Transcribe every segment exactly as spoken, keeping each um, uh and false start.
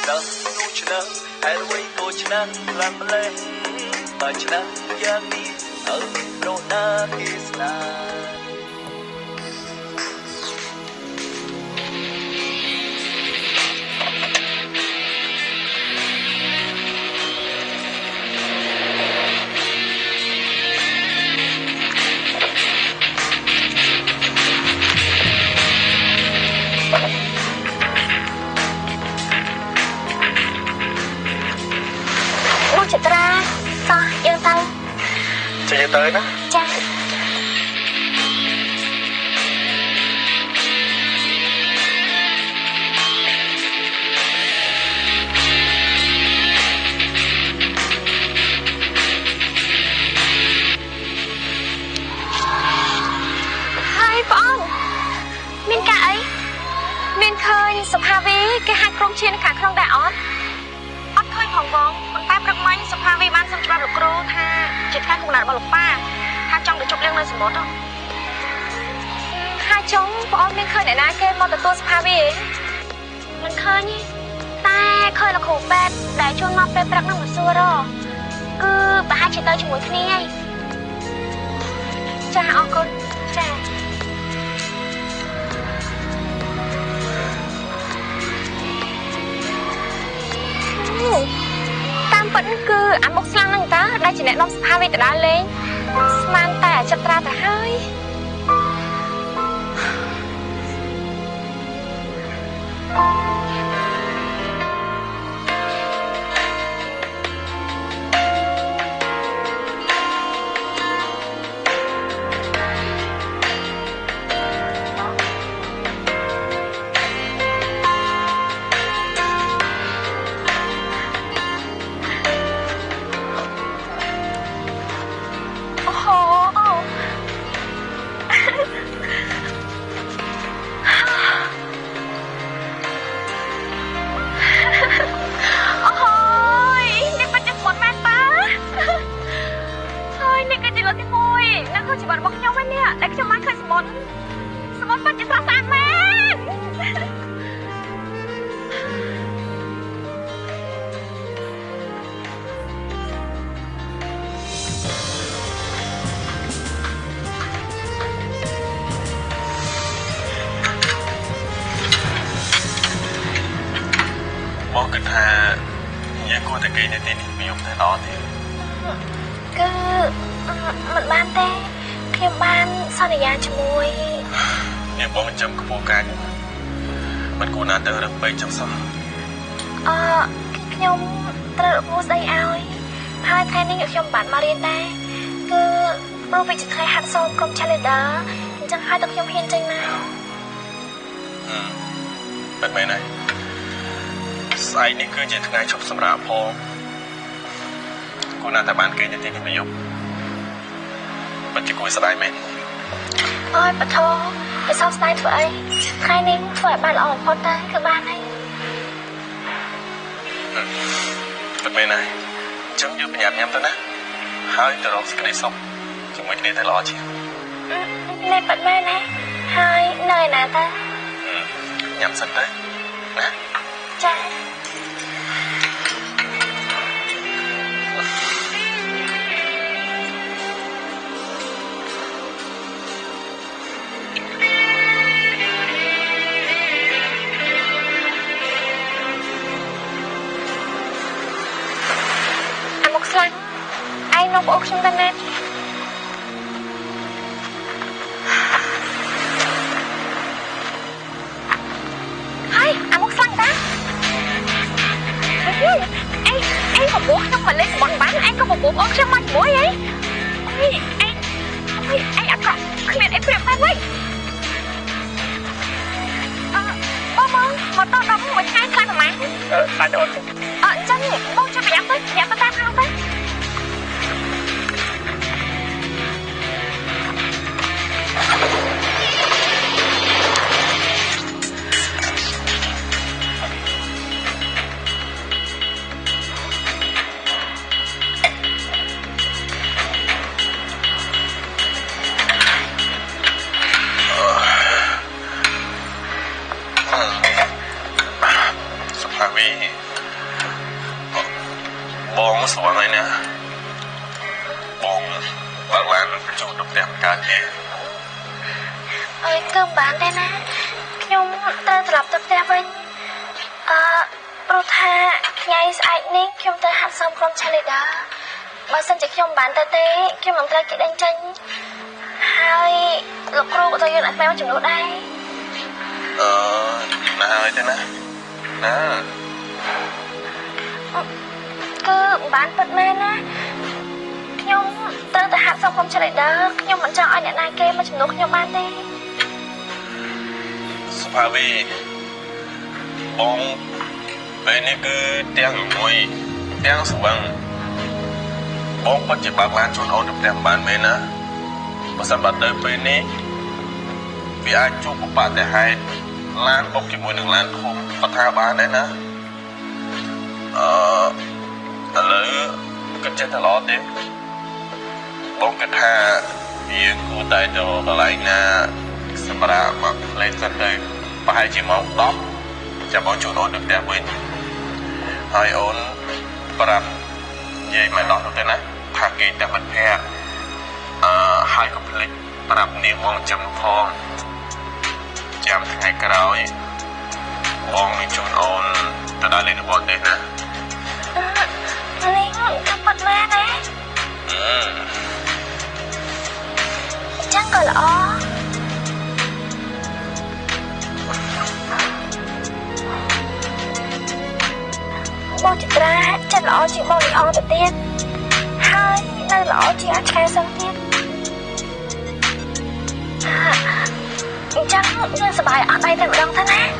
ឆ្នាំទូឆ្នាំហើយអ្វីក៏ឆ្នាំខ្លាំងម្លេះបើឆ្នាំយ៉ាងនេះអើប្រណាគេស្នាចត្រាតោះយើងទៅចេញទៅណាចាហើយបងអូនមានការអីមានឃើញសុភាវីគេហាក់ក្រុមឈានខាងក្នុងដែរអត់អត់ឃើញផងបងប៉ុន្តែព្រឹកមិញសុភាវីបានសុំច្បាប់លោកគ្រូថាជាថ្ងៃកំណត់របស់លោកប៉ាថាចង់ទៅជប់លៀងនៅសមុទ្រហើយចុងបងអូនមានឃើញអ្នកណាគេមកទទួលសុភាវីទេមិនឃើញទេតែឃើញលោកគ្រូពេទ្យដែលជួនមកពេលព្រឹកនឹងមកសួរគឺប្រហែលជាទៅជាមួយគ្នាឯងចាអរគុណចាតាមពិតគឺអាមុខស្លាំងហ្នឹងតាដែលជាអ្នកនាំសុភាវីទៅដើរលេងស្មានតែអាចិត្រាទៅហើយមកគិតថាយើងគួរតែគេនៅទីនេះមានតែល្អទេគឺមិនបានទេខ្ញុំបានសន្យាជាមួយនាងបងចាំក្បួនការនេះមិនគួរណាទៅរឹងពេកចឹងសោះអឺខ្ញុំត្រូវរកស្ដីឲ្យហើយថ្ងៃនេះខ្ញុំបានមករៀនដែរគឺព្រោះវាជាថ្ងៃហាត់សូត្រក្រុម Challenger អញ្ចឹងហើយតែខ្ញុំហ៊ានចេញមកហឹមបែបហ្នឹងស្អែកនេះគឺជាថ្ងៃឈប់សម្រាកផងគូណាតែបានគេនៅទីនេះមួយយប់មិនជាគួរស្ដាយមែនអើយបថោទៅសោកស្ដាយធ្វើអីថ្ងៃនេះធ្វើឲ្យបានល្អបំផុតតែគឺបានហើយបែបហ្នឹងហើយអញ្ចឹងយើងប្រញាប់ញ៉ាំទៅណាហើយទៅរកសេចក្តីសុខជាមួយគ្នាទៅល្អជាងនេះបាត់មែនណាហើយនៅណាតាញ៉ាំសិនទៅណាចាអាមុខស្លាំងឯងនោះប្អូនខ្ញុំទៅណាហើយអាមុខស្លាំងតាអីអីអីបបោះខ្ញុំមកលេងបងបានឯងក៏បបោះអូនខ្ញុំមកជាមួយអីអីអីអីអីអត់ក៏គ្មានអីព្រៀបតែវិញអឺបងបងមកតដល់មួយថ្ងៃខ្លាំងប៉ុន្មានអឺខ្លាចអូនអឺអញ្ចឹងបងជួយប្រយ័ត្នទៅប្រយ័ត្នទៅតាមហ្នឹងទៅសុភាវីស្វងហើយណាបងបើឡានចូលទៅផ្ទះកើតទេអើយគឺបានទេណាខ្ញុំត្រូវត្រឡប់ទៅផ្ទះវិញអឺព្រោះថាថ្ងៃស្អែកនេះខ្ញុំទៅហាត់សមក្រុម cheerleader បើសិនជាខ្ញុំបានទៅទេខ្ញុំនឹងត្រូវគេដេញចេញហើយលោកគ្រូក៏ទៅយកអ្នកស្មៅចំនួនដែរអឺណាហើយទេណាណាគឺបានពិតមែនណាខ្ញុំត្រូវទៅហាត់សមក្រុម cheerleader ខ្ញុំមិនចង់ឲ្យអ្នកណាគេមកចំនួនខ្ញុំបានទេសុភាវីបងពេលនេះគឺទាំងមួយទាំងស្វឹងបងពិតជាបើកឡានជូនអូនទៅផ្ទះបានមែនណាបើសិនបាត់ទៅពេលនេះវាអាចជួបឧបទ្ទហេតុឡានបុកជាមួយនឹងឡានធំបថាបានដែរណាអឺឥឡូវគិតចេះតែល្អទេបងគិតថាយើងគួរតែទៅកន្លែងណាសម្រាប់មកលេងសិនទៅប្រហែលជាម៉ោងដប់ចាំបងជូនអូនទៅផ្ទះវិញហើយអូនប្រាប់និយាយមកដល់ទៅណាថាគេតែមិនភ័ក្រអឺហើយកុំភ្លេចប្រាប់នាងមកចាំផងចាំថ្ងៃក្រោយបងនឹងជូនអូនទៅដល់លេងរបស់ទេណានាងក៏ប៉ាត់មែនទេអឺចឹងក៏ល្អបងចត្រាចិត្តល្អជាងបងលីអទៅទៀតហើយនៅល្អជាងអាឆ្កែសឹងទៀតអញ្ចឹងយើងសប្បាយអត់ដៃតែម្ដងទៅណា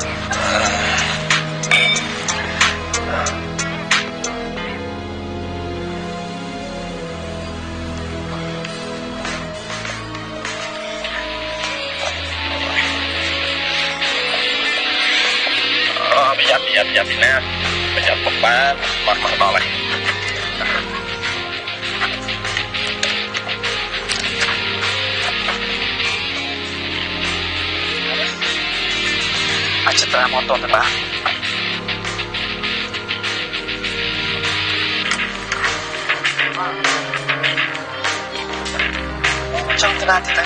ប្រយ័ត្នប្រយ័ត្នប្រយ័ត្នពីណាប្រយ័ត្នបំបានបាត់មកដល់ហើយអាចត្រាមកតទៅបាទចង់ត្រាទៅ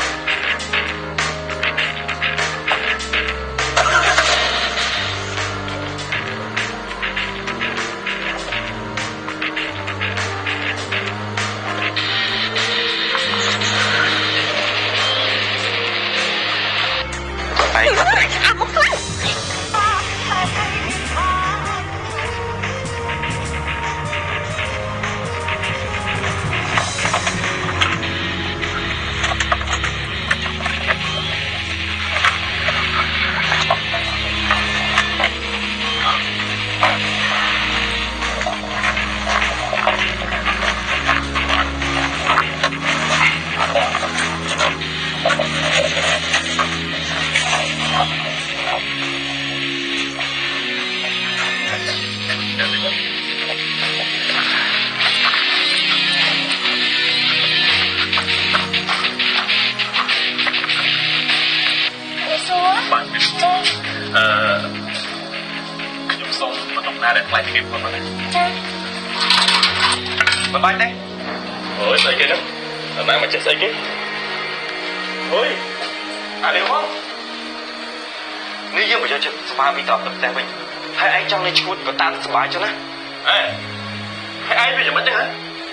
តាមសប្បាយចឹងណាអេហើយឯងវាយ៉ាងម៉េចទេហ៎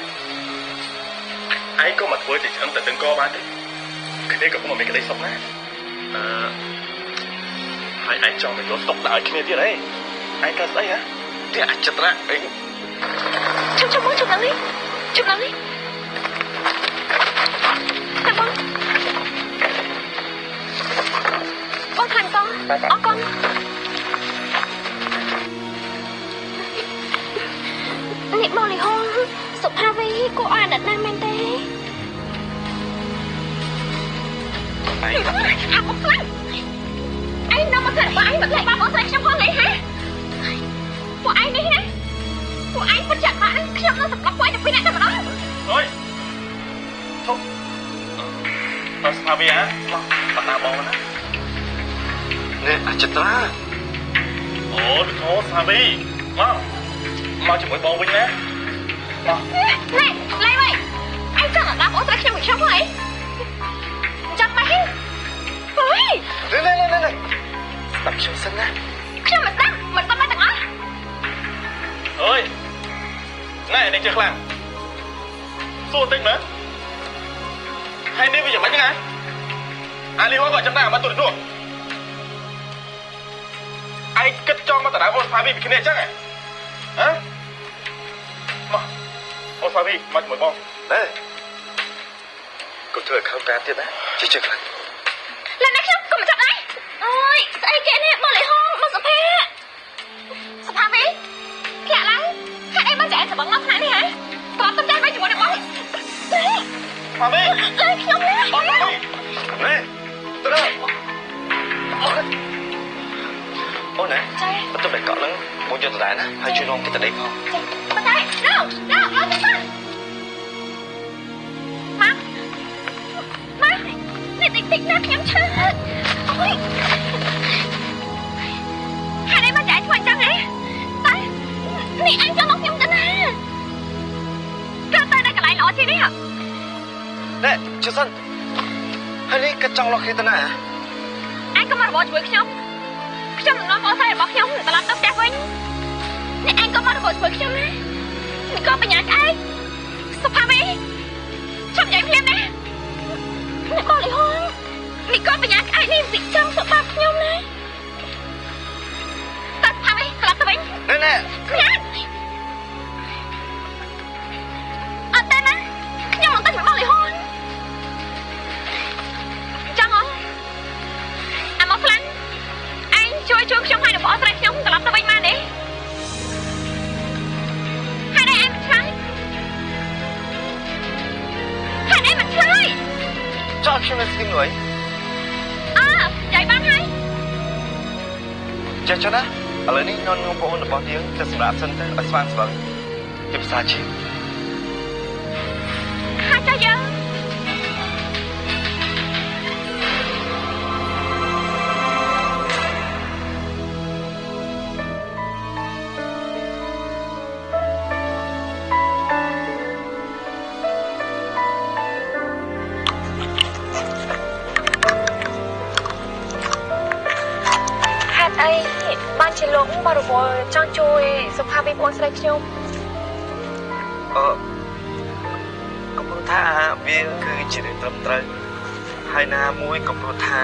ឯងក៏មកធ្វើជាឆ្អឹងតែដឹងកបានទេគ្នាក៏ពុំមានក្តីសុខណាអឺហើយឯងចង់ទៅយកសុខដល់ឲ្យគ្នាទៀតអីឯងកើតស្អីហ៎នេះអាចចិត្តណាអីជុំជុំមកជុំឡើងនេះជុំឡើងនេះតែបងបងខាងតោះអរគុណនេះមកលីហងសុភាវីគួរឲ្យអាណិតណាស់មែនទេអីអាមកខ្លាំងអីនាំមកតែបងឯងមកលេបបងស្រីខ្ញុំផងអីហ៎ពួកឯងនេះណាពួកឯងពិតចាក់បានខ្ញុំនឹងសម្លាប់ពួកឯងទៅពីអ្នកតែម្ដងអើយធុបអត់ស្មារតីហ៎មកបណ្ដាបងណានេះអចិត្រាអូធោស្មារតីមកមកជាមួយបងវិញណា này lấy vậy anh chẳng là đáp ố tới khi mình sống vậy chẳng mấy ơi này này này này tập trung sân á khi mình đáp mình tâm mấy thằng á ơi này này chưa làm xua tinh nữa hay đi bây giờ mấy cái này à đi qua gọi chấm nào mà tụi nó ai cất cho mà tao đã ôn phá vi bị cái này chắc này hả mà ôn phá vi mà mới bom đấy cô thưa không cáទៀតណាជិះជិះខ្លាំង lần này không cầm chặt đấy ôi sao cái này mà lại hôn mà sập he sập ha vi kẹt lắm hai em bắt trẻ sập bóng lóc này hả có tâm trạng với chúng nó được không phá vi lấy không đấy ôn phá vi này tôi đó ôi nè tôi phải cọ lắm muốn cho tôi đại nè hay chuyên môn cái tại đây không bắt tay đâu đâu đâu bắt tay má má này tích tích nát nhắm chân ôi hai em bắt trẻ thôi chân này tay này anh cho móc nhắm chân à cái tay này cái lại lọ chi đấy hả nè chưa sân hay đi cái trong lọ khi tôi nè anh có mà bỏ chuối khôngខ្ញុំនឹងនាំអូនស្រីរបស់ខ្ញុំត្រឡប់ទៅផ្ទះវិញអ្នកឯងក៏មករបួសធ្វើខ្ញុំណានេះក៏បញ្ញាក្អែកសុផាវីចាំញ៉ៃភ្លាមណាអ្នកក៏លីហងនេះក៏បញ្ញាក្អែកនេះវិចង់សុផាខ្ញុំណាតើសុផាវីត្រឡប់ទៅវិញណែណែញ៉ាំអត់ទេណាខ្ញុំមិនទៅមកលីហងចាំអូនអាមកខ្លាំងជួយជួយខ្ញុំឲ្យរបស់ស្រីខ្ញុំត្រឡប់ទៅវិញមកនេះហើយនេះអែមឆ្លើយហើយនេះមិនឆ្លើយចោលខ្ញុំស្គីមលុយអើយាយបានហើយចាចាណាឥឡូវនេះនន់ងបងប្អូនរបស់យើងទៅសម្រាប់សិនទៅឲ្យស្វាងស្វឹងជាភាសាជីហើយចាយើងបានជាលោកបរិវល់ចង់ជួយសុផាវីបងស្រីខ្ញុំអឺកំពុងថាវាគឺជារឿងត្រឹមត្រូវហើយណាមួយកំពុងថា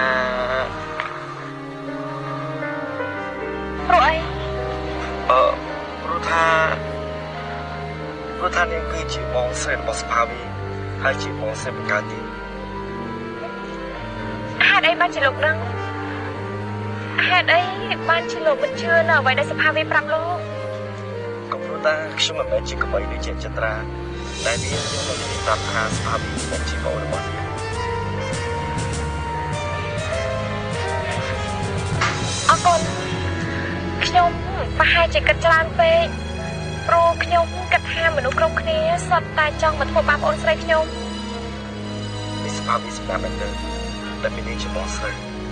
ព្រោះអីអឺព្រោះថាព្រោះថានាងគឺជាបងស្រីរបស់សុផាវីហើយជាបងស្រីបង្កើតទីហេតុអីបានជាលោកដឹងហេតុអីបានជាលោកមិនជឿនៅអ្វីដែលសុផាវីប្រាប់លោកក៏ព្រោះតែខ្ញុំមិនមែនជាក្បីដូចជាចត្រាតែនាងយកមកនិយាយប្រាប់ថាសុផាវីមិនជាបងរបស់នាងអរគុណខ្ញុំប្រហែលជាគិតច្រើនពេកព្រោះខ្ញុំគិតថាមនុស្សគ្រប់គ្នាសុទ្ធតែចង់មកធ្វើបាបអូនស្រីខ្ញុំនេះសុផាវីសម្រាប់តែតែមាននាងជាបងស្រី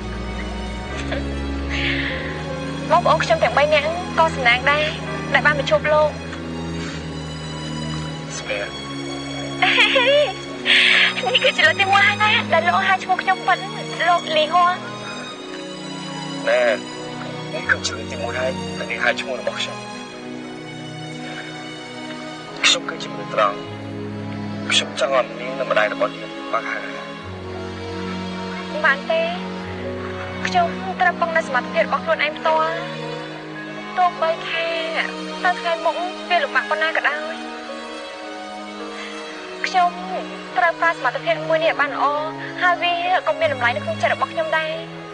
បងប្អូនខ្ញុំទាំងបីនាក់ក៏សំណាងដែរដែលបានមកជួបលោកស្មែនេះគឺជាលើកទីមួយហើយណាដែលលោកហៅឈ្មោះខ្ញុំប៉ុនលោកលីហួរណែនេះគឺជាលើកទីមួយហើយដែលនាងហៅឈ្មោះរបស់ខ្ញុំខ្ញុំគឺជាមនុស្សត្រង់ខ្ញុំចង់ឲ្យនាងនៅម្ដាយរបស់នាងបាក់ហើយបានទេខ្ញុំត្រូវពឹងនៅសមត្ថភាពរបស់ខ្លួនឯងផ្ទាល់ទោះបីថាទៅថ្ងៃមុខវាលំបាកប៉ុណ្ណាក៏ដោយខ្ញុំត្រូវប្រើសមត្ថភាពមួយនេះឲ្យបានល្អហើយវាក៏មានតម្លៃនៅក្នុងចិត្តរបស់ខ្ញុំដែរ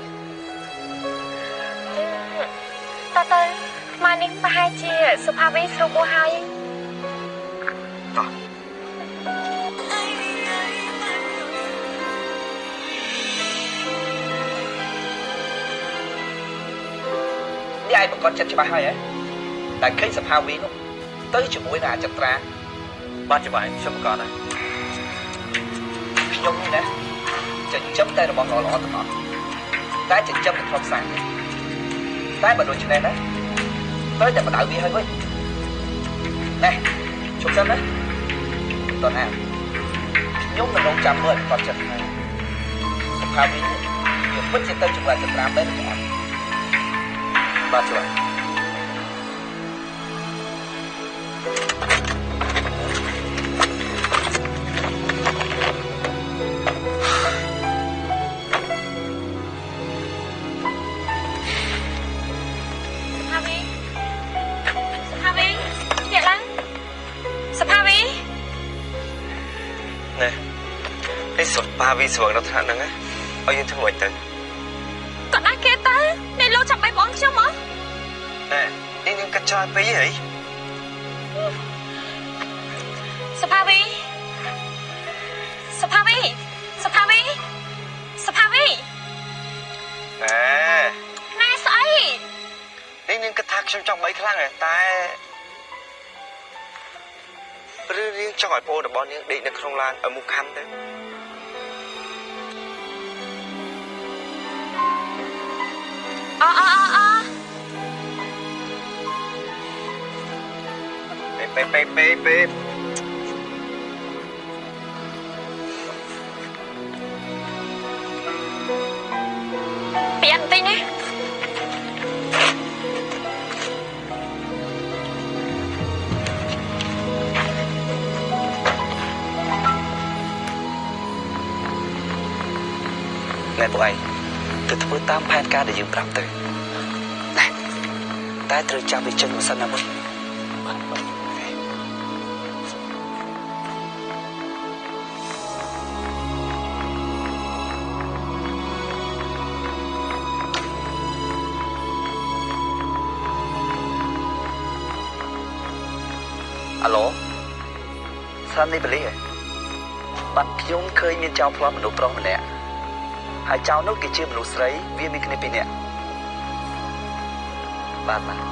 តើតើម៉ានេះប្រហែលជាសុផាវីស្រួលពោះហើយតោះឯងប្រកបចិត្តច្បាស់ហើយហ៎តែឃើញសភាវីនោះទៅជាមួយនឹងអាចត្រាបានច្បាស់ខ្ញុំប្រកបហើយខ្ញុំនេះណាចិញ្ចឹមតែរបស់ល្អល្អទាំងអស់តែចិញ្ចឹមតែក្នុងសាំងតែបើដូច្នេះណាទៅតែបដៅវាហើយវិញណែជប់សិនណាតោះណាខ្ញុំនឹងរងចាំមើលគាត់ចិត្តថាសុខាវីវាពិតជាទៅចម្រើនចត្រាមែនទេអត់បាទជួយសុផាវីស្វងដល់ថ្នាក់ហ្នឹងឲ្យយើងធ្វើមិនទៅក៏ណាគេទៅនេះលោកចាំបាយបងខ្ញុំមកណែនេះនឹងកាត់ច្រើនពេកហីសុផាវីសុផាវីសុផាវីសុផាវីណែណែស្អីនេះនឹងកាត់ថាខ្ញុំចង់បីខ្លាំងតែឬនាងចង់ឲ្យបងរបស់នាងដេកនៅក្នុងឡានឲ្យមុខខំទៅអអអអពេពេពេពេពេពីអត់តិចណាណែបងឯងទៅធ្វើតាមផែនការដែលយើងប្រាប់ទៅតែត្រូវចាប់វាចេញមកសិនណាបងអាឡូសាននេះបលីបាត់ខ្ញុំឃើញមានចៅប្លន់មនុស្សប្រុសម្នាក់ហើយចៅនោះគេជាមនុស្សស្រីវាមានគ្នាពីរនាក់បាទបាទ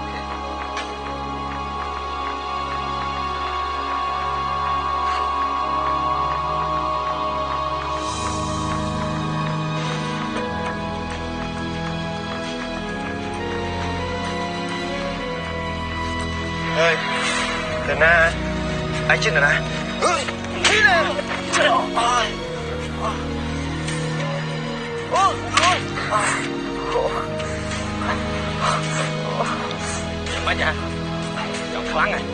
អើយទៅណាអាយជិះទៅណាអើយនេះណាអូអូអូមិនយ៉ាចង់ខ្លាំងហ៎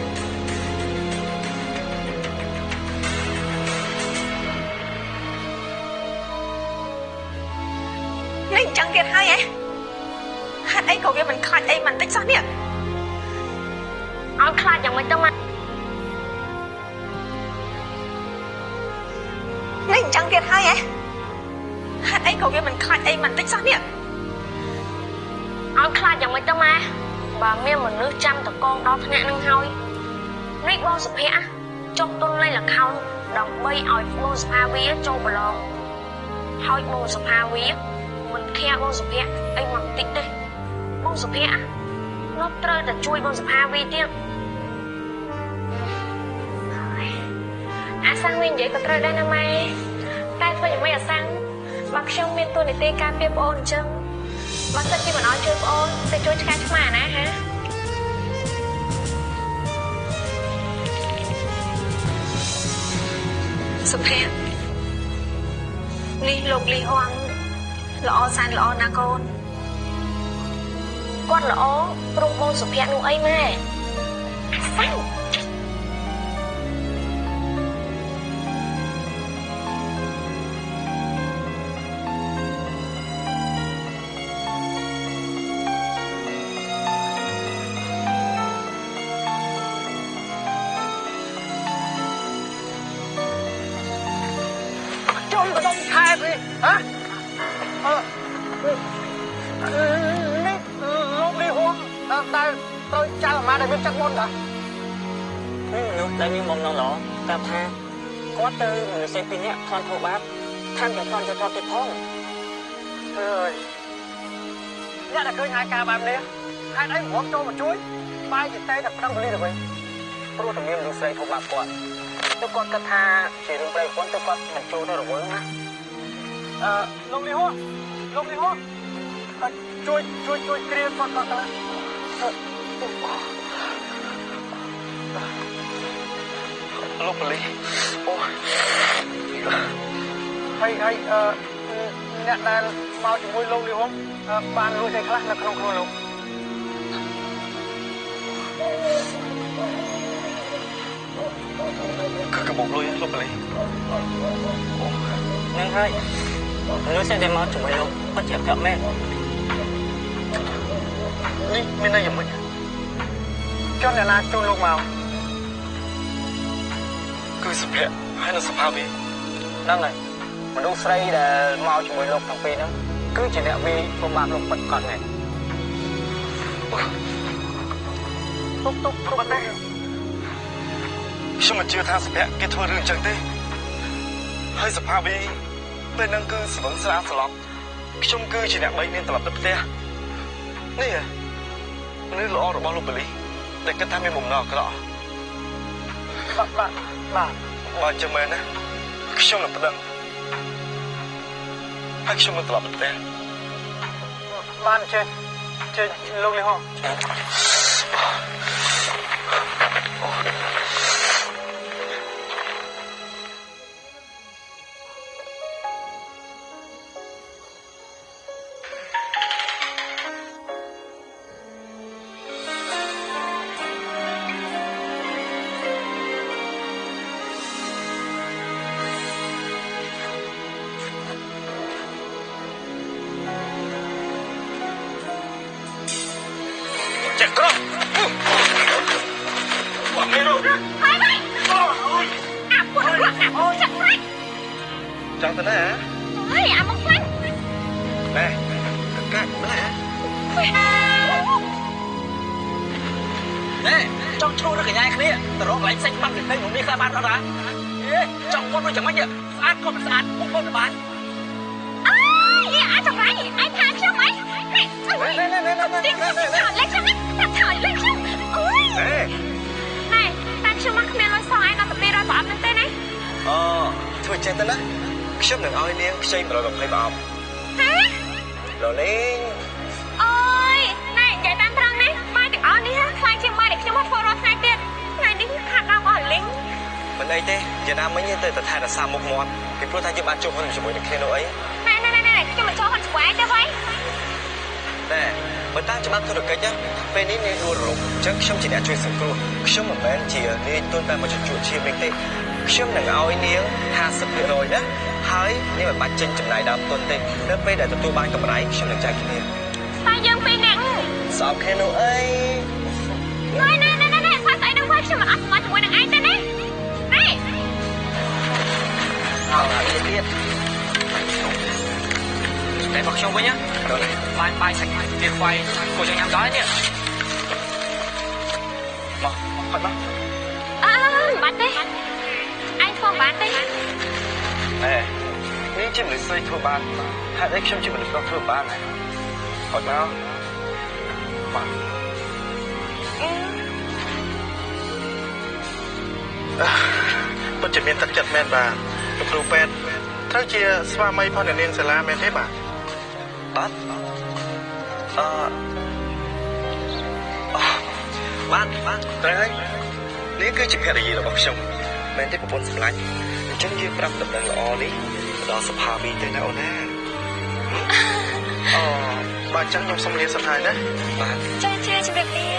នេះចឹងទៀតហើយហ៎ហេតុអីក៏វាមិនខ្លាចអីមិនតិចសោះនេះអត់ខ្លាចយ៉ាងម៉េចទៅមកនេះចឹងទៀតហើយហ៎ហេតុអីក៏វាមិនខ្លាចអីមិនតិចសោះនេះអត់ខ្លាចយ៉ាងម៉េចទៅមកបើមានមនុស្សចាំតកងដល់ថ្នាក់នឹងហើយនេះបងសុភ័ក្រចុះទុនលេខល្ខោនដើម្បីឲ្យបងសុផាវីចូលប្រឡងហើយបងសុផាវីមិនខាបងសុភ័ក្រអីមកតិចទេបងសុភ័ក្រនោះត្រូវតែជួយបងសុផាវីទៀតអាសាំងវិញនិយាយក៏ត្រូវដែរណាម៉ែតែធ្វើយ៉ាងម៉េចអាសាំងបើខ្ញុំមានតួនាទីការពារប្អូនអញ្ចឹងបើសិនជាមិនអោយជួយប្អូនsẽជួយឆ្កាឆ្មាណាហ៎សុភ័ក្រនេះលោកលីហួងល្អសែនល្អណាកូនគាត់ល្អព្រោះបងសុភ័ក្រនោះអីម៉ែសាំងហ៎អឺនេះលោកលីហួងដែលត្រូវចៅអាម៉ាដែលមានចិត្តមុនតានោះដែលមានបំណងល្អប្រាប់ថាគាត់ទៅមនុស្សពីរនាក់ខនធ្វើបាបថែមទាំងខនទៅគាត់ទៀតផងអើយអ្នកដែលឃើញហើយការបែបនេះហេតុអីរំចូលមកជួយបែរជាតែតែប្រឹងពលីទៅវិញព្រោះតែមានមនុស្សស្រីធ្វើបាបគាត់ទៅគាត់គិតថាជារឿងប្រៃគាត់ទៅគាត់មិនចូលទៅរវល់ណាអឺលោកលីហួរលោកលីហួរជួយជួយជួយគ្រាគាត់គាត់ទៅលោកប៉ូលីសអូហើយហើយអឺអ្នកដែលមកជាមួយលោកនេះហងបានលួចតែខ្លះនៅក្នុងខ្លួនលោកគឺកបុកលុយលោកប៉ូលីសនឹងហើយលុយតែតែមកជាមួយលោកពិតជាកក់មែននេះមានន័យយ៉ាងម៉េចចុះអ្នកណាជូនលោកមកគឺសុភ័ក្រហើយនៅសភាវីហ្នឹងហើយមនុស្សស្រីដែលមកជាមួយលោកទាំងពីរហ្នឹងគឺជាអ្នកវាយពុំបានលោកពិតកត់មែនទុកទុកគ្រប់ទេខ្ញុំមិនជឿថាសុភ័ក្រគេធ្វើរឿងចឹងទេហើយសភាវីពេលហ្នឹងគឺស្វឹងស្រាស្លាប់ខ្ញុំគឺជាអ្នកបីមានត្រឡប់ទៅផ្ទះនេះមនុស្សល្អរបស់លោកប៉ូលីសដែលគិតថាមានបំណងអាក្រក់បាទបាទបាទបើចឹងមែនណាខ្ញុំនឹងប្តឹងហើយខ្ញុំនឹងត្រឡប់ទៅផ្ទះបានចេះចេះលោកលីហងចង់ទៅណាហេអាមកខ្លាញ់ណែកាក់ណែណែចង់ឈ្លោះនឹងកញ្ញាគ្នាទៅរកកន្លែងផ្សេងបាត់ទៅក្នុងនេះខ្លះបានអត់ហ៎ចង់វត្តដូចយ៉ាងម៉េចស្អាតក៏មិនស្អាតពុកពុកបានអើយអាចចង្រៃឯងថាខ្ញុំអីហេណែណែណែណែលេខខ្ញុំថាថយលេខខ្ញុំអូយណែណែតែខ្ញុំមកគ្មានលុយសងឯងដល់ទៅពីររយប្រអប់នឹងទេណាអូធ្វើចេះទៅណាខ្ញុំនឹងឲ្យនាងខ្ចីmột trăm hai mươiប្រអប់ហេរលេងអូយណែនិយាយតាមត្រង់នេះបាយទាំងអស់នេះខ្លាចជាងបាយដែលខ្ញុំមកធ្វើរាល់ថ្ងៃទៀតថ្ងៃនេះខាត់ដល់អស់លីងមិនអីទេយ៉ាងណាមិញទៅតែថែរក្សាមុខមាត់ពីព្រោះថាយើងបានជួបហ៊ុនជាមួយនឹងគ្នានោះអីណែណែណែណែខ្ញុំមិនចូលហ៊ុនជាមួយឯងទេវ៉ៃណែបើតាមច្បាប់ធុរកិច្ចពេលនេះនាងដួលរំអញ្ចឹងខ្ញុំជាអ្នកជួយសង្គ្រោះខ្ញុំមិនមែនជានាយទុនតែមកជួបឈាមនេះទេខ្ញុំនឹងឲ្យនាងห้าสิบភាគរយណាហើយនាងមិនបាច់ចេញចំណាយដើមទុនទេនៅពេលដែលទទួលបានកម្រៃខ្ញុំនឹងចែកគ្នាតែយើងពីរនាក់សោកគ្នានោះអីណែណែណែណែស្អីស្អីនឹងវិញខ្ញុំមិនអត់ស្គាល់ជាមួយនឹងឯងទេណាណែអត់ហើយទៀតតែមកខ្ញុំវិញណាបាយបាយសាច់ទៀតខ្វាយគួរចង់ញ៉ាំដល់នេះមកហត់មកអើបាត់ទេឯងធ្វើបានទេហេនេះជាមនុស្សស្រីធ្វើបានហេតុអីខ្ញុំជាមនុស្សប្រុសធ្វើបានហ៎ហត់មកបាទពិតជាមានទឹកចិត្តមែនបាទលោកគ្រូពេទ្យត្រូវជាស្វាមីផងអ្នកនាងសាលាមែនទេបាទបាទអឺបានបានត្រូវហើយនេះគឺជាភរិយារបស់ខ្ញុំមែនទេប្រពន្ធសម្លាញ់អញ្ចឹងយើងប្រាប់ដំណឹងល្អនេះដល់សភាវីទៅណាអូនណាអូបាទអញ្ចឹងខ្ញុំសូមលាសិនហើយណាបាទចាចាជម្រាបលា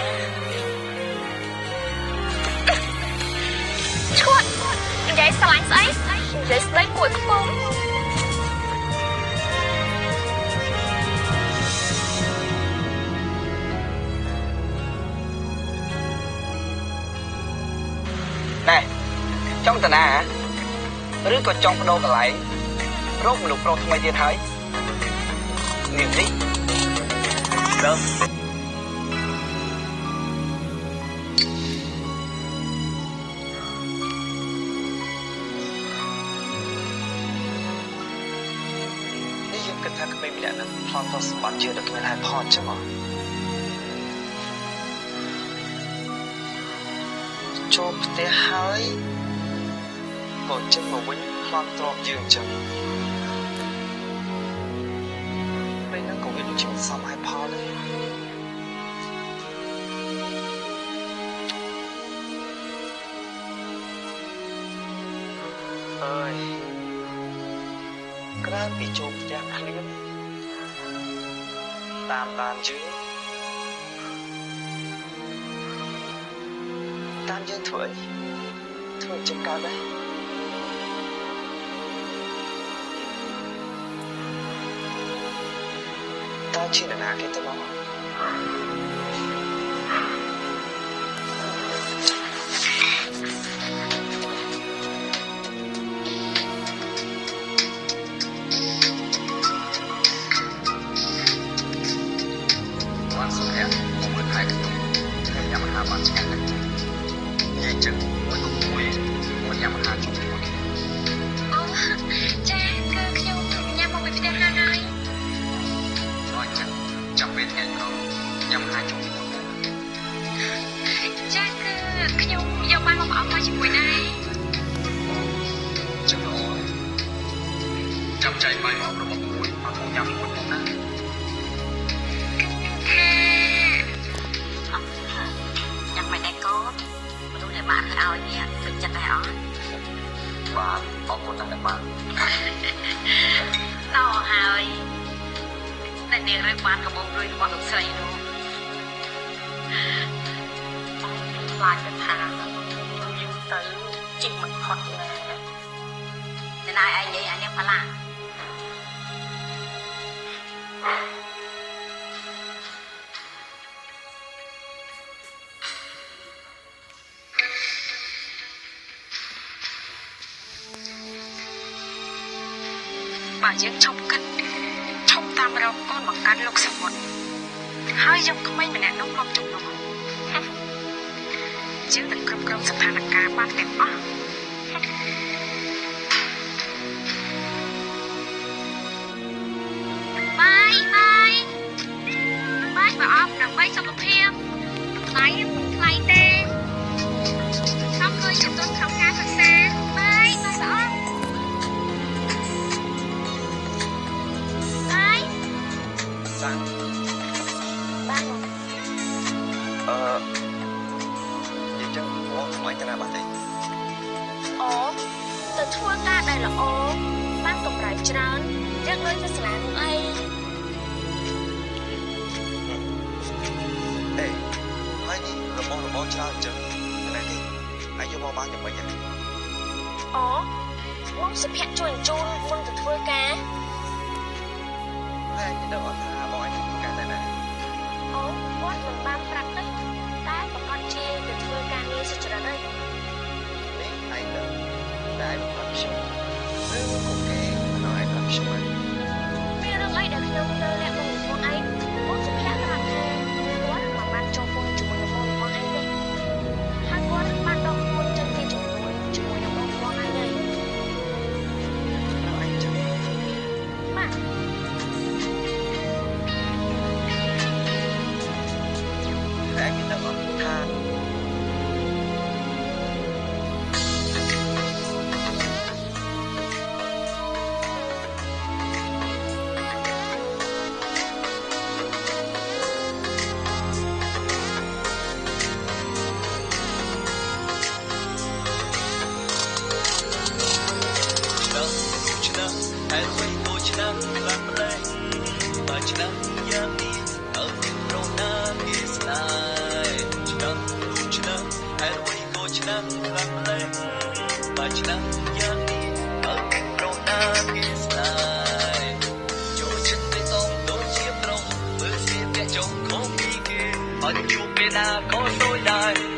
ឈួតនិយាយស្រឡាញ់ស្អីនិយាយស្ដីគួរខ្ពស់ណែចង់ទៅណាឬក៏ចង់បដូរកន្លែងរកមនុស្សប្រុសថ្មីទៀតហើយនាងនេះដើមនេះយើងគិតថាក្មេងម្នាក់ហ្នឹងផ្លន់ទៅសម្បត្តិយើងដល់គ្មានហេតុផលអញ្ចឹងហ៎ចូលផ្ទះហើយក៏ចេញមកវិញផ្លន់ទ្របយើងអញ្ចឹងពេលហ្នឹងក៏វាដូចជាសំហេតុផលដែរហើយក្រៅពីចូលផ្ទះឃ្លានតាមដានយើងតាមយើងធ្វើអីធ្វើចឹងកើតដែរតើជានរណាគេទៅមកបានសុខភាពមួយថែខ្ញុំខ្ញុំញ៉ាំអាហារបានឆ្ងាញ់ណាស់និយាយចឹងមួយទុកមួយមួយញ៉ាំអាហារជុំជាមួយគ្នាអូចាគឺខ្ញុំញ៉ាំមកពីផ្ទះហើយហើយអញ្ចឹងចាំពេលថ្ងៃក្រោយញ៉ាំអាហារជុំជាមួយគ្នាចាគឺខ្ញុំយកបានមកអបមកជាមួយដែរចឹងល្អចាំចៃបាយមករបស់មួយមកមកញ៉ាំជាមួយខ្ញុំណាยังไม่ได้ก็มาดูในบ้านเอาเนี่ยถึงจะได้อ๋อบ้านออกคนนั่งในบ้านต่อหายแต่เด็กในบ้านกับผมด้วยความสงสัยนู้ลายเป็นทางยุ่งตื้อจิกมันพอดเลยแต่นายไอ้ยัยอันนี้พลังបើយើងឈប់គិតឈប់តាមរកកូនបង្កើតលោកសមុទ្រហើយយកក្មេងម្នាក់នោះមកជំនួសយើងនឹងគ្រប់គ្រងស្ថានភាពបានទាំងអស់បាយបាយបាយបើអត់ដើម្បីសុខភាពថ្លៃថ្លៃទេខ្ញុំឃើញចំនួនក្នុងការសិក្សាបាយបាយបើអត់បានអឺនិយាយចឹងបងថ្មីទៅណាបាត់ទេអូទៅធ្វើការដែលល្អបានកម្រៃច្រើនយ៉ាងដូចសាសនានោះអីអេហើយនេះរបស់របរច្រើនចឹងណានេះហើយយកមកបានយ៉ាងម៉េចហ៎អូមកសុភ័ក្រជួយអញ្ជូនមុនទៅធ្វើការហើយខ្ញុំដឹងអត់ថាបងឯងធ្វើការណាអូគាត់មិនបានប្រាប់ទេតែប្រកាសជាទៅធ្វើការងារសុចរិតហើយនេះឯងដឹងតែឯងប្រាប់ខ្ញុំឬក៏គេមិនឲ្យប្រាប់ខ្ញុំទេមានរឿងអីដែលខ្ញុំទៅលាក់បងបងឯងបងសុភ័ក្រប្រាប់ថាគាត់មិនបានចូលពងជាមួយនឹងបងបងឯងទេហើយគាត់បានដកខ្លួនចេញពីជាមួយជាមួយនឹងបងបងឯងហើយឯងចឹងបាទតែឯងមានដឹងអត់ថាតែអ្វីក៏ឆ្នាំខ្លាំងម្លេះបើឆ្នាំយ៉ាងនេះអើប្រណាគេស្ដាយឆ្នាំទូឆ្នាំតែអ្វីក៏ឆ្នាំខ្លាំងម្លេះបើឆ្នាំយ៉ាងនេះអើប្រណាគេស្ដាយចូលចិត្តទៅតដូចជាប្រុសមើលស្ទៀបចុងខំពីគេអត់ជួបពេលណាក៏ដូចដែរ